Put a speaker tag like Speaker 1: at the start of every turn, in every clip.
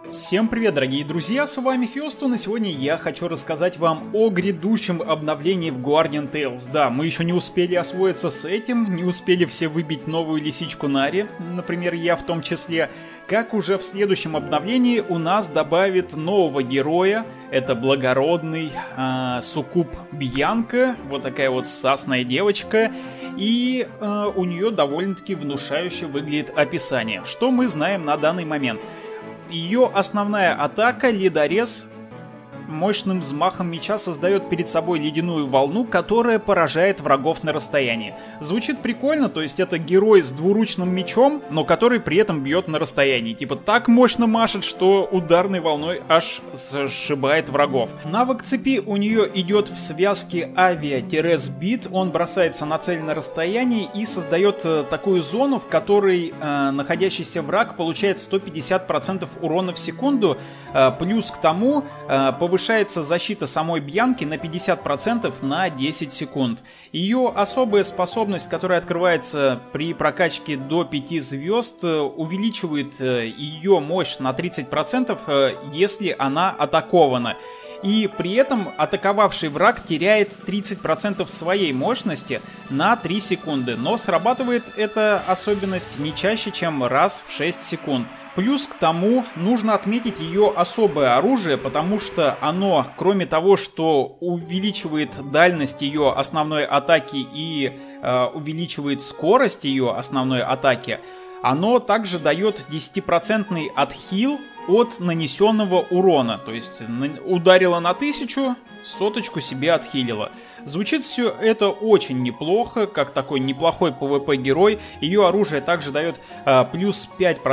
Speaker 1: Всем привет, дорогие друзья, с вами Фёстун, и сегодня я хочу рассказать вам о грядущем обновлении в Guardian Tales. Да, мы еще не успели освоиться с этим, не успели все выбить новую лисичку Нари, например, я в том числе. Как уже в следующем обновлении у нас добавят нового героя, это благородный суккуб Бьянка, вот такая вот сасная девочка, и у нее довольно-таки внушающе выглядит описание. Что мы знаем на данный момент? Ее основная атака, ледорез, мощным взмахом меча создает перед собой ледяную волну, которая поражает врагов на расстоянии. Звучит прикольно, то есть это герой с двуручным мечом, но который при этом бьет на расстоянии. Типа так мощно машет, что ударной волной аж сшибает врагов. Навык цепи у нее идет в связке авиа-бит, он бросается на цель на расстоянии и создает такую зону, в которой находящийся враг получает 150% урона в секунду, плюс к тому повышается защита самой Бьянки на 50% на 10 секунд. Ее особая способность, которая открывается при прокачке до 5 звезд, увеличивает ее мощь на 30%, если она атакована. И при этом атаковавший враг теряет 30% своей мощности на 3 секунды. Но срабатывает эта особенность не чаще, чем раз в 6 секунд. Плюс к тому нужно отметить ее особое оружие, потому что оно, кроме того, что увеличивает дальность ее основной атаки и увеличивает скорость ее основной атаки, оно также дает 10% отхил от нанесенного урона. То есть ударила на 1000, соточку себе отхилила. Звучит все это очень неплохо, как такой неплохой PvP герой. Ее оружие также дает плюс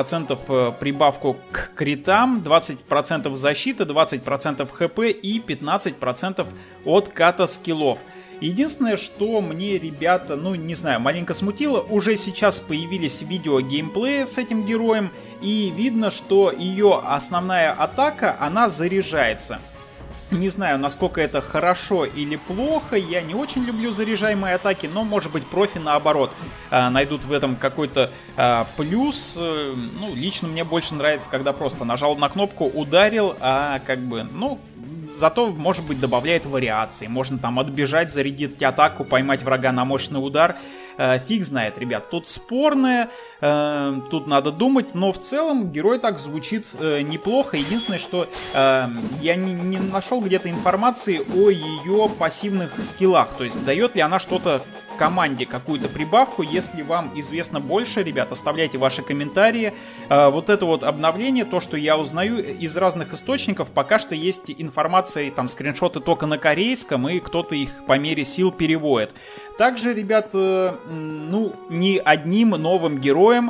Speaker 1: 5% прибавку к критам, 20% защиты, 20% хп и 15% от ката скиллов. Единственное, что мне, ребята, не знаю, маленько смутило, уже сейчас появились видео геймплея с этим героем, и видно, что ее основная атака, она заряжается. Не знаю, насколько это хорошо или плохо, я не очень люблю заряжаемые атаки, но, может быть, профи, наоборот, найдут в этом какой-то плюс. Лично мне больше нравится, когда просто нажал на кнопку, ударил, зато, может быть, добавляет вариации. Можно там отбежать, зарядить атаку, поймать врага на мощный удар. Фиг знает, ребят. Тут спорное, тут надо думать, но в целом герой так звучит неплохо. Единственное, что я не нашел где-то информации о ее пассивных скиллах. То есть, дает ли она что-то команде, какую-то прибавку. Если вам известно больше, ребят, оставляйте ваши комментарии. Вот это вот обновление, то, что я узнаю из разных источников, пока что есть информация, там, скриншоты только на корейском, и кто-то их по мере сил переводит. Также, ребят, не одним новым героем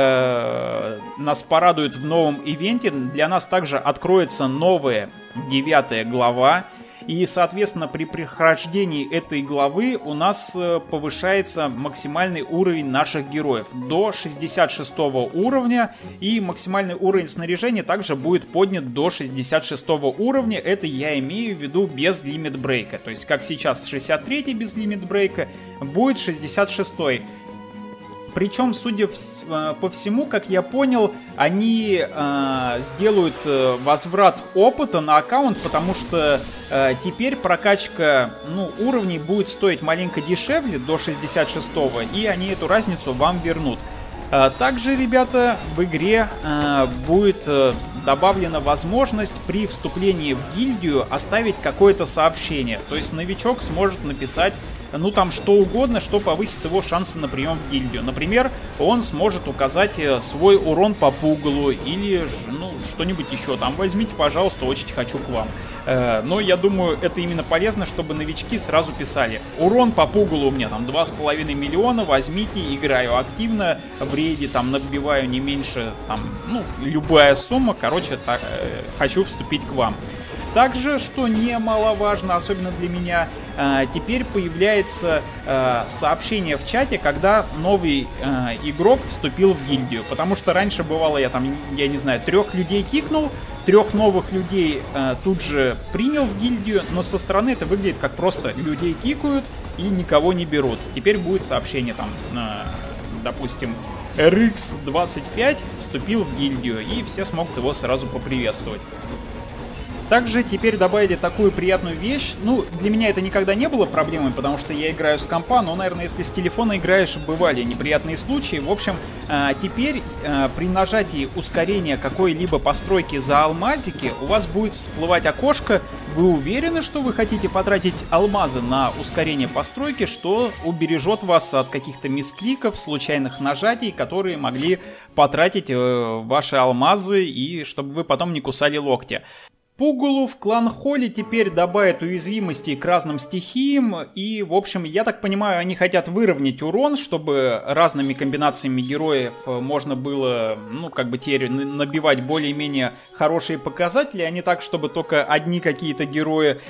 Speaker 1: нас порадует в новом ивенте. Для нас также откроется новая 9-я глава. И, соответственно, при прохождении этой главы у нас повышается максимальный уровень наших героев до 66 уровня. И максимальный уровень снаряжения также будет поднят до 66 уровня. Это я имею в виду без лимит-брейка. То есть, как сейчас 63 без лимит-брейка, будет 66. Причем, судя по всему, как я понял, они сделают возврат опыта на аккаунт, потому что теперь прокачка уровней будет стоить маленько дешевле, до 66-го, и они эту разницу вам вернут. Также, ребята, в игре будет добавлена возможность при вступлении в гильдию оставить какое-то сообщение. То есть новичок сможет написать там что угодно, что повысит его шансы на прием в гильдию. Например, он сможет указать свой урон по пугалу или что-нибудь еще. Там возьмите, пожалуйста, очень хочу к вам. Но я думаю, это именно полезно, чтобы новички сразу писали: урон по пугалу у меня там 2,5 миллиона, возьмите, играю активно, в рейде там набиваю не меньше, любая сумма, так, хочу вступить к вам. Также, что немаловажно, особенно для меня, теперь появляется сообщение в чате, когда новый игрок вступил в гильдию. Потому что раньше бывало, я не знаю, 3 людей кикнул, 3 новых людей тут же принял в гильдию, но со стороны это выглядит как просто людей кикают и никого не берут. Теперь будет сообщение там, допустим, RX-25 вступил в гильдию, и все смогут его сразу поприветствовать. Также теперь добавили такую приятную вещь. Ну, для меня это никогда не было проблемой, потому что я играю с компа, но, наверное, если с телефона играешь, бывали неприятные случаи. В общем, теперь при нажатии ускорения какой-либо постройки за алмазики у вас будет всплывать окошко. Вы уверены, что вы хотите потратить алмазы на ускорение постройки, что убережет вас от каких-то мискликов, случайных нажатий, которые могли потратить ваши алмазы, и чтобы вы потом не кусали локти. Пугалу в клан Холли теперь добавят уязвимости к разным стихиям, и, в общем, я так понимаю, они хотят выровнять урон, чтобы разными комбинациями героев можно было, ну, как бы теперь набивать более-менее хорошие показатели, а не так, чтобы только одни какие-то герои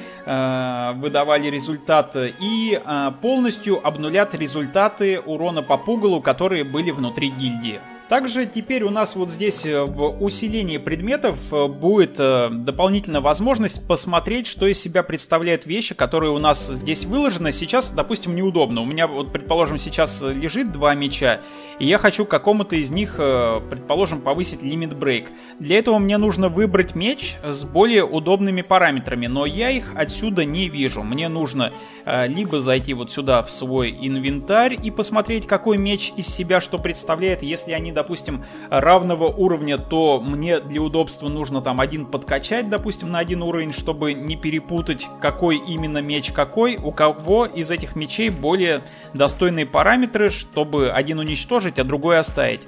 Speaker 1: выдавали результат, и полностью обнулят результаты урона по Пугалу, которые были внутри гильдии. Также теперь у нас вот здесь в усилении предметов будет дополнительная возможность посмотреть, что из себя представляют вещи, которые у нас здесь выложены. Сейчас, допустим, неудобно. У меня, вот, предположим, сейчас лежит 2 меча, и я хочу какому-то из них, предположим, повысить лимит брейк. Для этого мне нужно выбрать меч с более удобными параметрами, но я их отсюда не вижу. Мне нужно либо зайти вот сюда в свой инвентарь и посмотреть, какой меч из себя что представляет. Если они, допустим, равного уровня, то мне для удобства нужно там один подкачать, допустим, на 1 уровень, чтобы не перепутать, какой именно меч какой, у кого из этих мечей более достойные параметры, чтобы один уничтожить, а другой оставить.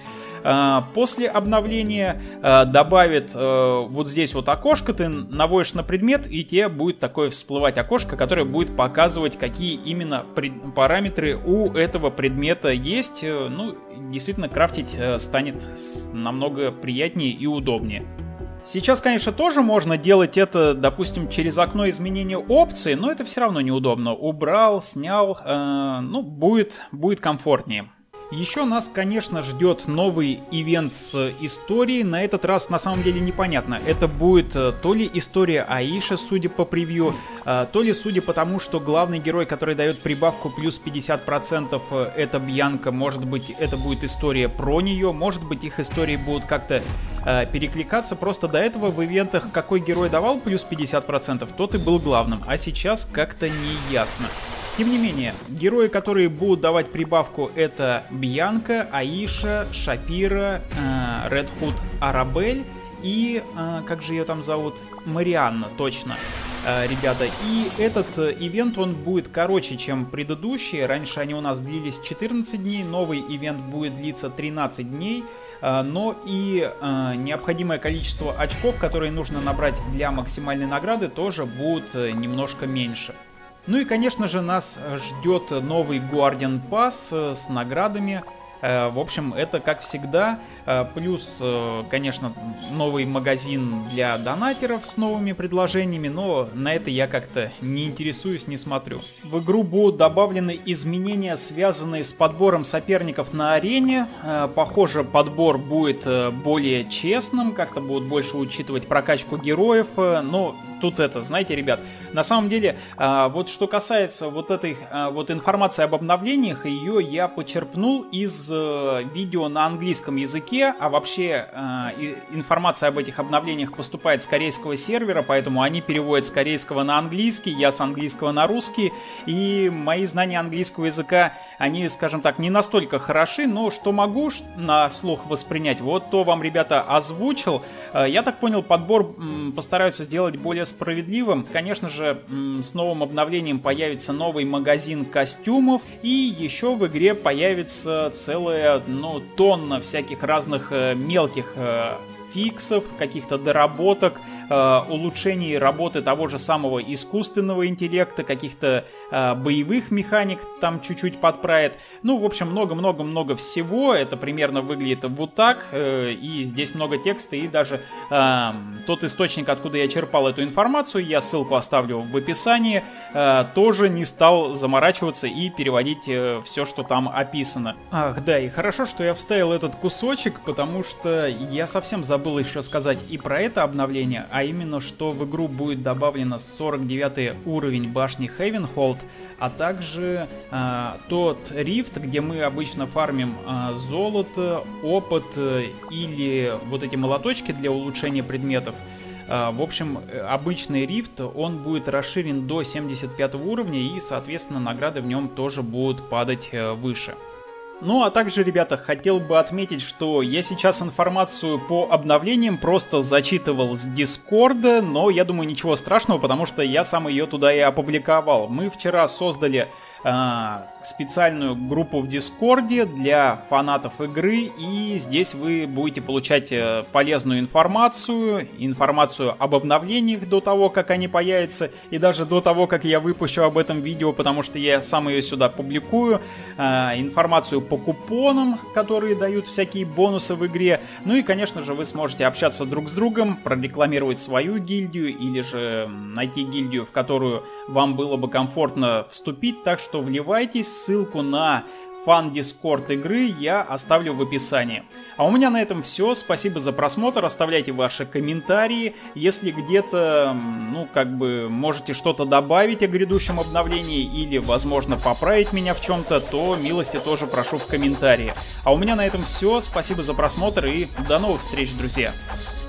Speaker 1: После обновления добавит вот здесь вот окошко, ты наводишь на предмет, и тебе будет такое всплывать окошко, которое будет показывать, какие именно параметры у этого предмета есть. Ну, действительно, крафтить станет намного приятнее и удобнее. Сейчас, конечно, тоже можно делать это, допустим, через окно изменения опций, но это все равно неудобно. Убрал, снял, ну, будет комфортнее. Еще нас, конечно, ждет новый ивент с историей. На этот раз на самом деле непонятно. Это будет то ли история Аиши, судя по превью, то ли судя по тому, что главный герой, который дает прибавку плюс 50%, это Бьянка. Может быть, это будет история про нее. Может быть, их истории будут как-то перекликаться. Просто до этого в ивентах какой герой давал плюс 50%, тот и был главным. А сейчас как-то не ясно. Тем не менее, герои, которые будут давать прибавку, это Бьянка, Аиша, Шапира, Ред Худ Арабель и, как же ее там зовут, Марианна, точно, ребята. И этот ивент, он будет короче, чем предыдущие. Раньше они у нас длились 14 дней, новый ивент будет длиться 13 дней. Но и необходимое количество очков, которые нужно набрать для максимальной награды, тоже будут немножко меньше. Ну и, конечно же, нас ждет новый Guardian Pass с наградами. В общем, это как всегда. Плюс, конечно, новый магазин для донатеров с новыми предложениями, но на это я как-то не интересуюсь, не смотрю. В игру будут добавлены изменения, связанные с подбором соперников на арене. Похоже, подбор будет более честным, как-то будут больше учитывать прокачку героев, но... Тут это, знаете, ребят, на самом деле, вот что касается вот этой вот информации об обновлениях, ее я почерпнул из видео на английском языке, а вообще информация об этих обновлениях поступает с корейского сервера, поэтому они переводят с корейского на английский, я с английского на русский, и мои знания английского языка, они, скажем так, не настолько хороши, но что могу на слух воспринять, вот то вам, ребята, озвучил. Я так понял, подбор постараются сделать более справедливым. Конечно же, с новым обновлением появится новый магазин костюмов, и еще в игре появится целая, ну, тонна всяких разных мелких фиксов, каких-то доработок, улучшений работы того же самого искусственного интеллекта, каких-то боевых механик там чуть-чуть подправит. Ну, в общем, много-много-много всего. Это примерно выглядит вот так. И здесь много текста, и даже тот источник, откуда я черпал эту информацию, я ссылку оставлю в описании, тоже не стал заморачиваться и переводить все, что там описано. Ах, да, и хорошо, что я вставил этот кусочек, потому что я совсем забыл еще сказать и про это обновление, а именно, что в игру будет добавлено 49 уровень башни Хейвенхолд, а также тот рифт, где мы обычно фармим золото, опыт или вот эти молоточки для улучшения предметов. В общем, обычный рифт, он будет расширен до 75 уровня, и, соответственно, награды в нем тоже будут падать выше. Ну а также, ребята, хотел бы отметить, что я сейчас информацию по обновлениям просто зачитывал с Дискорда, но я думаю, ничего страшного, потому что я сам ее туда и опубликовал. Мы вчера создали специальную группу в Дискорде для фанатов игры, и здесь вы будете получать полезную информацию об обновлениях до того, как они появятся, и даже до того, как я выпущу об этом видео, потому что я сам ее сюда публикую, информацию по купонам, которые дают всякие бонусы в игре, ну и, конечно же, вы сможете общаться друг с другом, прорекламировать свою гильдию, или же найти гильдию, в которую вам было бы комфортно вступить, так что вливайтесь, ссылку на фан-дискорд игры я оставлю в описании. А у меня на этом все, спасибо за просмотр, оставляйте ваши комментарии, если где-то, ну, как бы, можете что-то добавить о грядущем обновлении или, возможно, поправить меня в чем-то, то милости тоже прошу в комментарии. А у меня на этом все, спасибо за просмотр и до новых встреч, друзья!